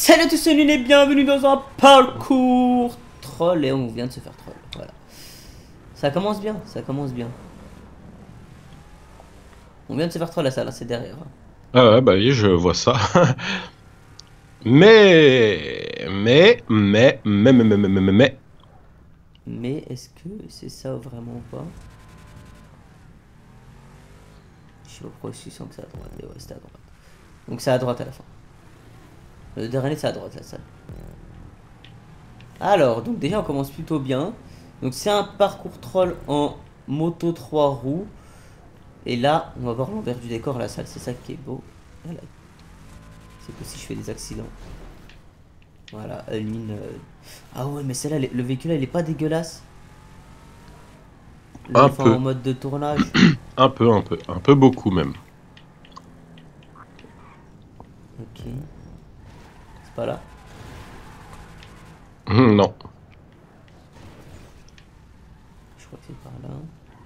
Salut à tous, c'est Nune et bienvenue dans un parcours troll. Et on vient de se faire troll, voilà. Ça commence bien, ça commence bien. On vient de se faire troll la salle, hein, c'est derrière. Hein. Ah ouais, bah oui, je vois ça. Mais. Mais est-ce que c'est ça vraiment ou pas? Je sais pas pourquoi je sens que c'est à droite. Et ouais, c'est à droite. Donc c'est à droite à la fin. Le dernier c'est à droite la salle. Alors, donc déjà on commence plutôt bien. Donc c'est un parcours troll en moto 3 roues. Et là, on va voir l'envers du décor la salle, c'est ça qui est beau. Voilà. C'est que si je fais des accidents. Voilà, une mine. Ah ouais, mais celle-là, le véhicule, il est pas dégueulasse. Là, Un il faut en peu. mode de tournage. Un peu beaucoup même. Ok. C'est pas là. Non. Je crois que c'est par là.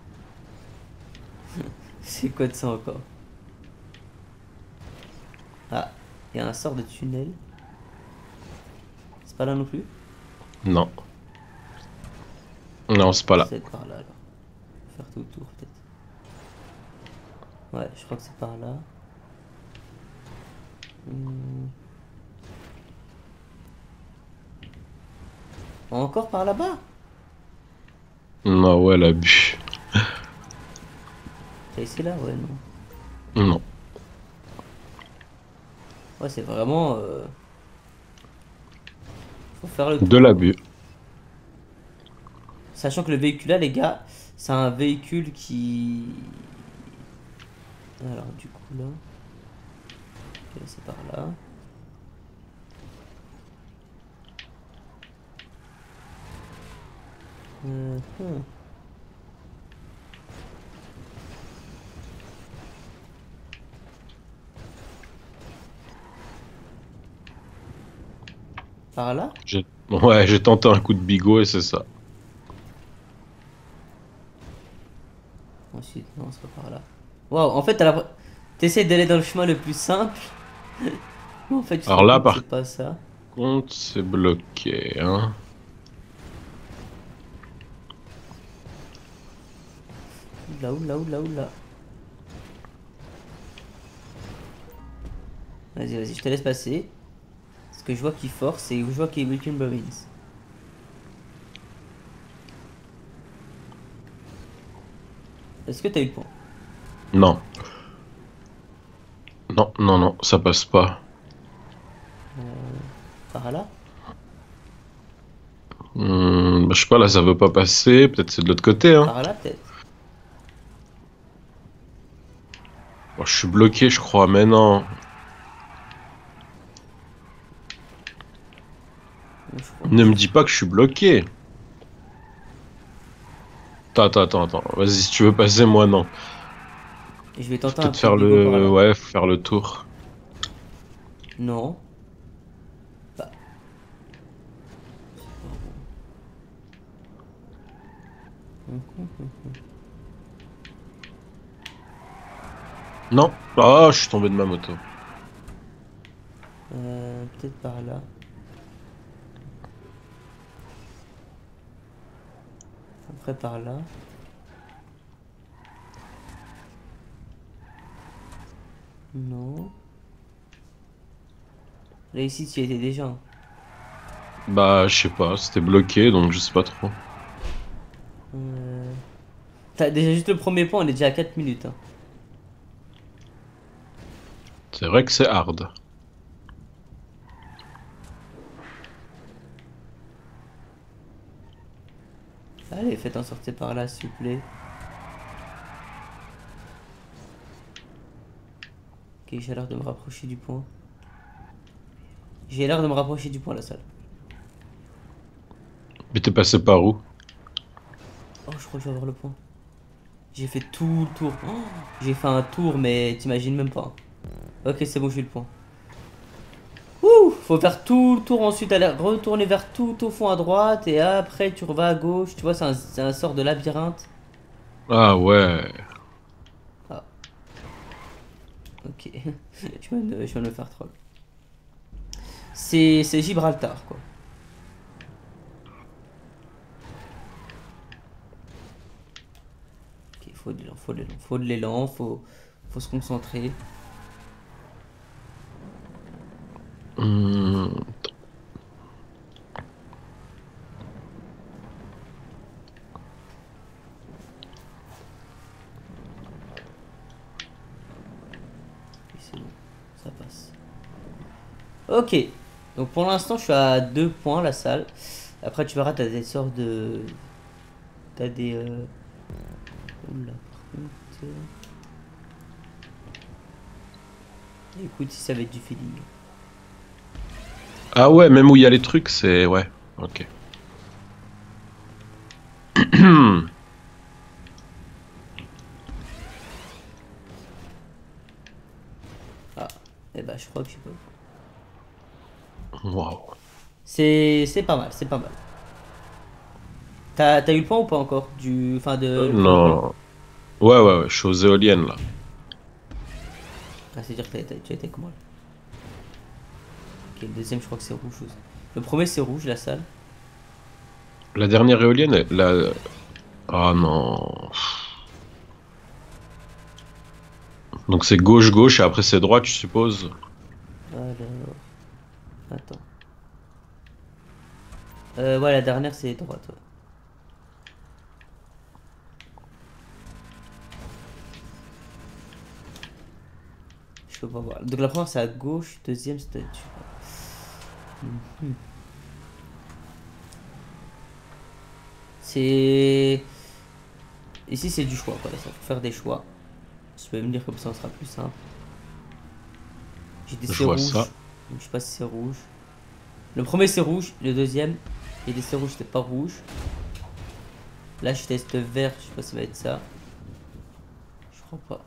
C'est quoi de ça encore? Ah, il y a un sort de tunnel. C'est pas là non plus? Non. Non, c'est pas là. C'est par là alors. Faire tout autour peut-être. Ouais, je crois que c'est par là. Hmm. Encore par là-bas? Non, ouais, l'abus. T'as essayé là? Ouais, non. Non. Ouais, c'est vraiment. Faut faire le De tour quoi. l'abus. Sachant que le véhicule là, les gars, c'est un véhicule qui. Alors, du coup là. Ok, c'est par là. Hmm. Par là? Ouais, j'ai tenté un coup de bigot et c'est ça. Ensuite, non, c'est pas par là. Waouh, en fait, t'essayes d'aller dans le chemin le plus simple. Mais en fait, tu te Alors rends là, compte que par c'est pas ça. contre, c'est bloqué, hein. Oula, oula, oula, oula. Vas-y, vas-y, je te laisse passer. Ce que je vois qui force et je vois qu'il est Weekend Marines. Est-ce que t'as eu le point? Non. Non, non, non, ça passe pas. Par là? Bah, je sais pas, là, ça veut pas passer. Peut-être c'est de l'autre côté, hein. Par là, peut-être? Bon, je suis bloqué, je crois, mais non. Je crois Ne me aussi. dis pas que je suis bloqué. Attends. Vas-y, si tu veux passer, moi non. Et je vais Faut tenter un peut-être coup de faire bigot par le... là. Ouais, faut faire le tour. Non. Bah, Non. Ah, je suis tombé de ma moto. peut-être par là. Après par là. Non. Là ici, tu y étais déjà. Hein. Bah, je sais pas, c'était bloqué, donc je sais pas trop. Euh, T'as déjà juste le premier point, on est déjà à 4 minutes. Hein. C'est vrai que c'est hard. Allez, faites en sortir par là, s'il vous plaît. Ok, j'ai l'air de me rapprocher du point. J'ai l'air de me rapprocher du point, la salle. Mais t'es passé par où? Oh, je crois que je vais avoir le point. J'ai fait tout le tour. Oh, j'ai fait un tour, mais t'imagines même pas. Ok, c'est bon, j'ai eu le point. Ouh, faut faire tout le tour ensuite, aller retourner vers tout au fond à droite, et après tu revas à gauche. Tu vois, c'est un sort de labyrinthe. Ah ouais. Ah, ok. Je viens de me faire troll. C'est Gibraltar, quoi. Ok, faut de l'élan, faut de l'élan, faut de l'élan, faut se concentrer. Hum, Ok, c'est bon, ça passe. Ok, donc pour l'instant, je suis à 2 points la salle. Après, tu verras, t'as des sortes de. T'as des. Oula, par contre. Écoute, si ça va être du feeling. Ah ouais, même où il y a les trucs, c'est... Ouais, ok. Ah, eh ben, je crois que je sais pas. Waouh. C'est pas mal, c'est pas mal. T'as eu le point ou pas encore du. Enfin, de le premier? Non. Ouais, je suis aux éoliennes, là. Ah, c'est dire que tu as été comment là? Ok, le deuxième, je crois que c'est rouge aussi. Le premier, c'est rouge, la salle. La dernière éolienne, la... Ah non. Donc c'est gauche-gauche et après c'est droite, je suppose. Alors. Attends. Ouais, la dernière, c'est droite. Ouais. Je peux pas voir. Donc la première, c'est à gauche. Deuxième, c'est à dessus. Mhm. C'est. Ici, c'est du choix, quoi. Ça faut faire des choix. Je peux me dire comme ça sera plus simple. J'ai Je décidé vois ça. rouge. Donc, je sais pas si c'est rouge. Le premier, c'est rouge. Le deuxième, j'ai décidé rouge, c'était pas rouge. Là, je teste vert. Je sais pas si ça va être ça. Je crois pas.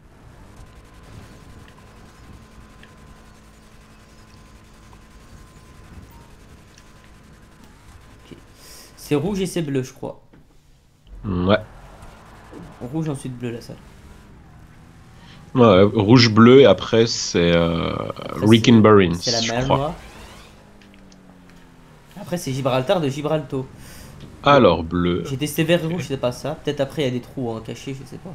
Ok. C'est rouge et c'est bleu, je crois. Ouais. Rouge, ensuite bleu, la salle. Ouais, rouge-bleu et après c'est Après, Rick and Barons, c'est la je mer crois. Noire. Après, c'est Gibraltar de Gibraltar. Bon, Alors bleu. j'ai testé vert et rouge, Ok. c'est pas ça. Peut-être après, il y a des trous hein, cachés, je sais pas.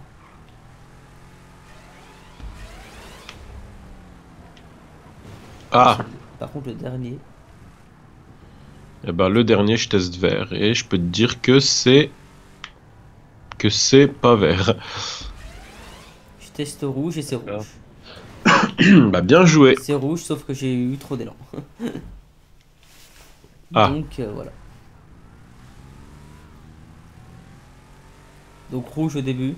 Ok, c'est Ah, bleu. Par contre, le dernier, et ben le dernier je teste vert et je peux te dire que c'est pas vert. je teste rouge et c'est Ah. rouge. Bah bien joué. C'est rouge, sauf que j'ai eu trop d'élan. Ah, Donc, voilà. Donc, rouge au début.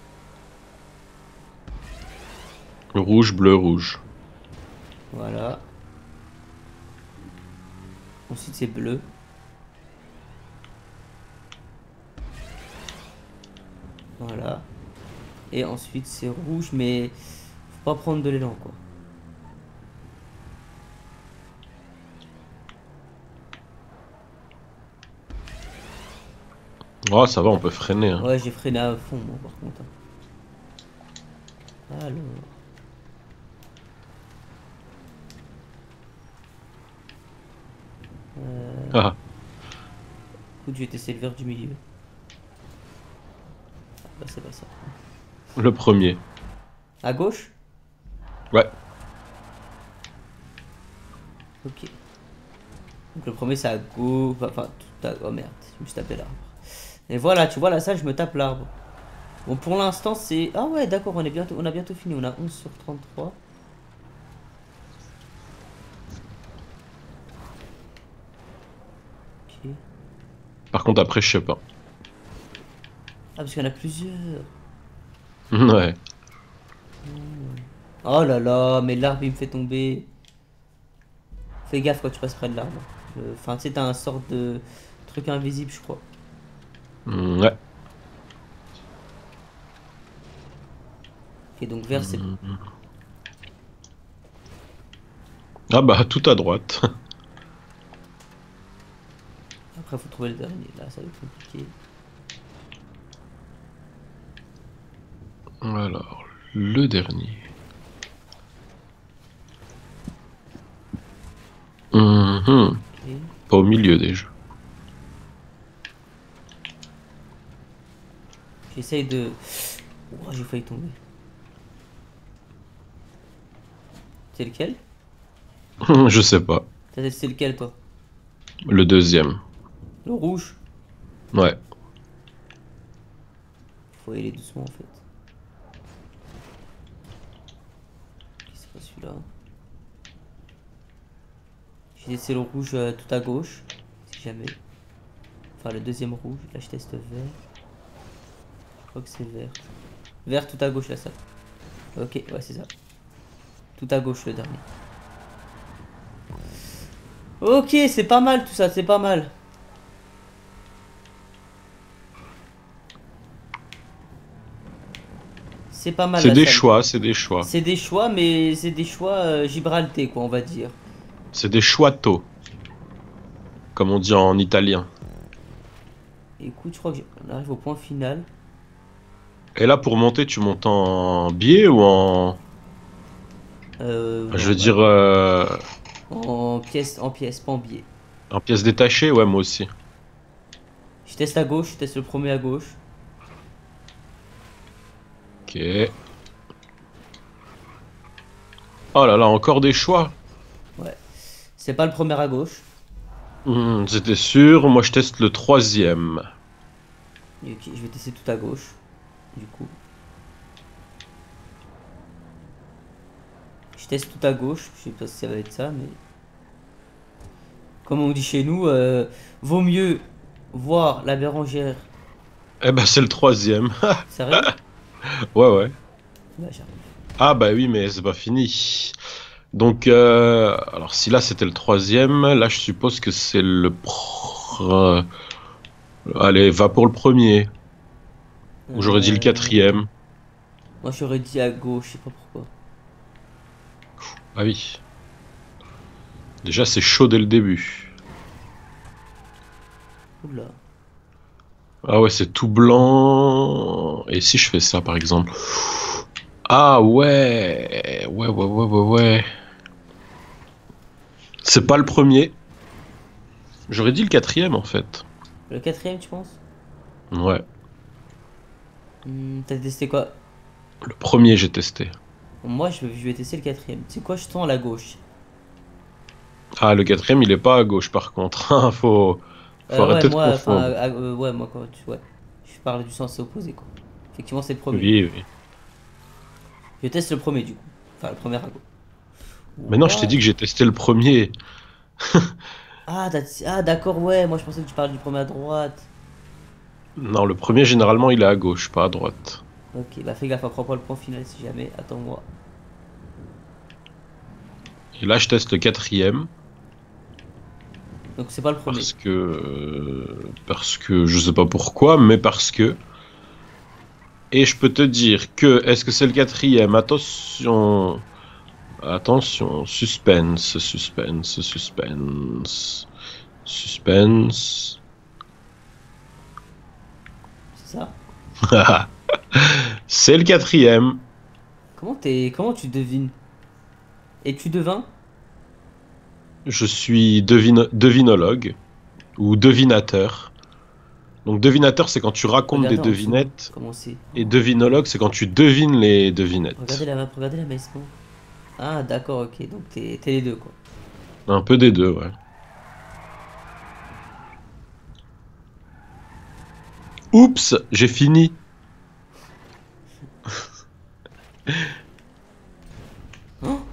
rouge, bleu, rouge. Voilà. Ensuite, c'est bleu. Voilà. Et ensuite, c'est rouge, mais faut pas prendre de l'élan, quoi. Oh ça va, on peut freiner, hein. Ouais, j'ai freiné à fond, moi, par contre. Alors. Ah, Écoute, je vais tester le vert du milieu. Ah, bah, c'est pas ça. le premier. À gauche? Ouais. Ok. Donc, le premier, c'est à gauche. Enfin, tout à. Oh merde, je me suis tapé l'arbre. Et voilà, tu vois, là, ça, je me tape l'arbre. Bon, pour l'instant, c'est. Ah ouais, d'accord, on a bientôt fini. On a 11 sur 33. Ok. Par contre après je sais pas. Ah, parce qu'il y en a plusieurs. Ouais. Oh là là, mais l'arbre, il me fait tomber. Fais gaffe quand tu passes près de l'arbre. Enfin, tu sais, t'as un sort de truc invisible, je crois. Ouais. Ok, donc vert, c'est bon. Ah bah tout à droite. Après, faut trouver le dernier. Là, ça va être compliqué. Alors, le dernier. Mhm. Ok. Pas au milieu déjà. J'essaye de... Oh, j'ai failli tomber. C'est lequel? Je sais pas. T'as testé lequel, toi? Le deuxième. Le rouge? Ouais. Faut y aller doucement, en fait. Ok, c'est pas celui-là. J'ai testé le rouge tout à gauche. Si jamais. Enfin, le deuxième rouge. Là, je teste vert. Je crois que c'est vert. Vert tout à gauche, là, ça. Ok, ouais, c'est ça. Tout à gauche, le dernier. Ok, c'est pas mal tout ça, c'est pas mal. C'est pas mal C'est la des salle. choix, c'est des choix. C'est des choix, mais c'est des choix gibraltais, quoi, on va dire. C'est des choix tôt, comme on dit en italien. Écoute, je crois qu'on arrive au point final. Et là, pour monter, tu montes en biais ou en... Je veux Normal. dire, En pièce, pas en biais. en pièces détachées? Ouais, moi aussi. Je teste à gauche, je teste le premier à gauche. Ok. Oh là là, encore des choix. Ouais. C'est pas le premier à gauche. C'était sûr. Moi, je teste le troisième. Ok, je vais tester tout à gauche. Du coup. Je teste tout à gauche. Je sais pas si ça va être ça, mais. Comme on dit chez nous, vaut mieux voir la bérangère. Eh ben, c'est le troisième. Sérieux? Ouais, ouais. Bah, j'arrive. Ah bah oui, mais c'est pas fini. Donc, alors si là c'était le troisième, là je suppose que c'est allez, va pour le premier. Ou j'aurais dit le quatrième. Moi, j'aurais dit à gauche, je sais pas pourquoi. Ah oui. Déjà c'est chaud dès le début. Oula. Ah ouais, c'est tout blanc. Et si je fais ça par exemple? Ah ouais. Ouais. C'est pas le premier. J'aurais dit le quatrième en fait. Le quatrième, tu penses? Ouais. T'as testé quoi? Le premier j'ai testé. Moi, je vais tester le quatrième. Tu sais quoi, je tends à la gauche. Ah, le quatrième, il est pas à gauche par contre. Hein, faut Ouais, arrêter de moi, enfin, confondre. ouais, moi, quand tu. Ouais. Je parle du sens opposé, quoi. Effectivement, c'est le premier. Oui, oui. Je teste le premier, du coup. Enfin, le premier à gauche. Mais non, je t'ai What? dit que j'ai testé le premier. Ah, d'accord, ouais. Moi, je pensais que tu parlais du premier à droite. Non, le premier, généralement, il est à gauche, pas à droite. Ok, bah fais gaffe, prends pas le point final si jamais. Attends-moi. Et là, je teste le quatrième. Donc, c'est pas le premier. Parce que je sais pas pourquoi, mais parce que. Et je peux te dire que, est-ce que c'est le quatrième? Attention. Attention, suspense. C'est ça? C'est le quatrième. Comment tu devines? Et tu devins? Je suis devinologue ou devinateur. Donc devinateur, c'est quand tu racontes des Regardez en dessous. devinettes, Comment c'est? et devinologue, c'est quand tu devines les devinettes. Regardez la maison. Ah, d'accord, ok. Donc, t'es les deux, quoi. Un peu des deux, ouais. Oups, j'ai fini. Oh,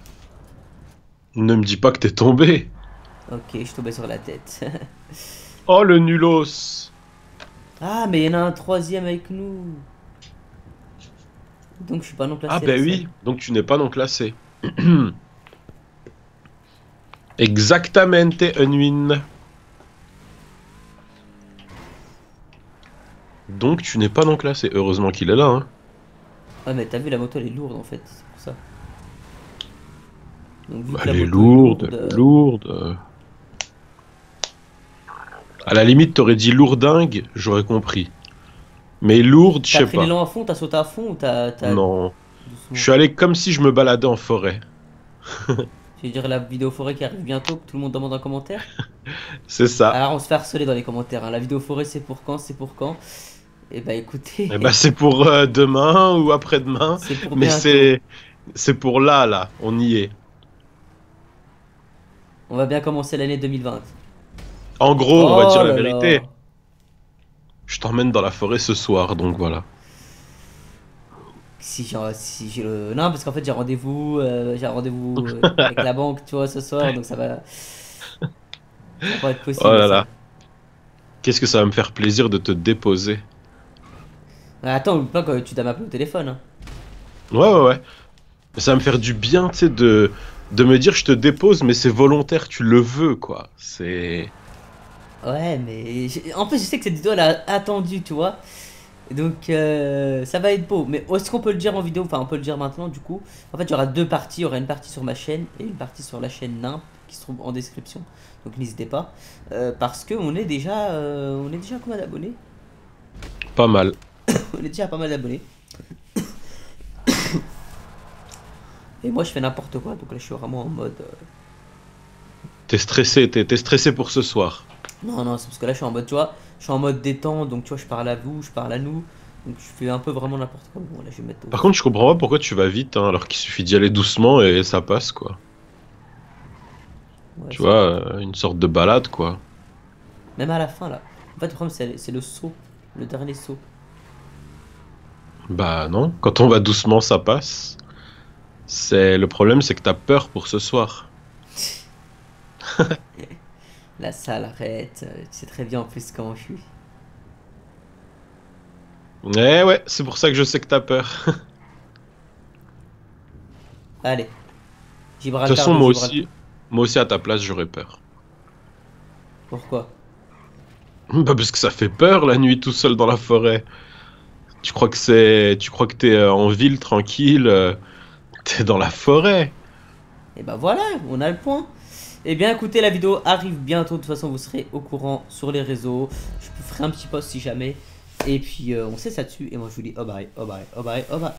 Ne me dis pas que t'es tombé. ok, je suis tombé sur la tête. Oh le nulos. Ah, mais il y en a un troisième avec nous. Donc, je suis pas non Ah classé la ben salle. oui, donc tu n'es pas non classé. Exactamente, Unwin. Donc tu n'es pas non classé. Heureusement qu'il est là, hein. Ouais, mais t'as vu, la moto, elle est lourde, en fait. C'est pour ça. Donc, vu Bah, que la elle est moto est lourde, lourde... elle est lourde. À la limite, t'aurais dit lourdingue, j'aurais compris. Mais lourde, je T'as sais pris pas. l'élan à fond, t'as sauté à fond ou t'as Non. Je doucement? suis allé comme si je me baladais en forêt. Je vais dire la vidéo forêt qui arrive bientôt, que tout le monde demande en commentaire. C'est ça. Alors on se fait harceler dans les commentaires, hein. La vidéo forêt c'est pour quand? C'est pour quand? Et bah Eh ben, écoutez, c'est pour demain ou après-demain, c'est pour mais bientôt. c'est pour là, là. On y est. On va bien commencer l'année 2020. En gros, on va dire Oh la là vérité. là. Je t'emmène dans la forêt ce soir, donc voilà. Si j'ai le... Non, parce qu'en fait j'ai un rendez-vous avec la banque, tu vois, ce soir, donc ça va pas être Oh possible là ça. là. Qu'est-ce que ça va me faire plaisir de te déposer. Attends, oublie pas que tu dois m'appeler au téléphone, hein. Ouais, ouais, ouais. Mais ça va me faire du bien, tu sais, de me dire je te dépose, mais c'est volontaire, tu le veux, quoi. C'est... Ouais, mais en plus je sais que cette vidéo elle a attendu, tu vois. Donc ça va être beau. Mais est-ce qu'on peut le dire en vidéo? Enfin, on peut le dire maintenant du coup. En fait, il y aura deux parties. Il y aura une partie sur ma chaîne et une partie sur la chaîne NIMP qui se trouve en description. Donc n'hésitez pas. Parce que on est déjà combien d'abonnés? Pas mal. On est déjà à pas mal d'abonnés. Et moi je fais n'importe quoi. Donc là je suis vraiment en mode. T'es stressé pour ce soir. Non, non, c'est parce que là je suis en mode, tu vois. Je suis en mode détente. Donc tu vois, je parle à vous, je parle à nous. Donc je fais un peu vraiment n'importe quoi. Bon, là je vais mettre au Par fond. contre, je comprends pas pourquoi tu vas vite, hein, alors qu'il suffit d'y aller doucement et ça passe, quoi. Ouais, Tu c'est vrai. vois, une sorte de balade, quoi. Même à la fin là. En fait, le problème c'est le saut. Le dernier saut. Bah non, quand on va doucement, ça passe. C'est le problème, c'est que t'as peur pour ce soir. La salle arrête. Tu sais très bien en plus comment je suis. Eh ouais, c'est pour ça que je sais que t'as peur. Allez. De toute Gibraltar façon, de Gibraltar. moi aussi à ta place, j'aurais peur. Pourquoi? Bah parce que ça fait peur la nuit tout seul dans la forêt. Tu crois que t'es en ville tranquille, t'es dans la forêt. Et bah voilà, on a le point. Eh bien écoutez, la vidéo arrive bientôt. De toute façon, vous serez au courant sur les réseaux. Je ferai un petit post si jamais. Et puis on sait ça dessus. Et moi je vous dis oh bye, oh bye, oh bye, oh bye.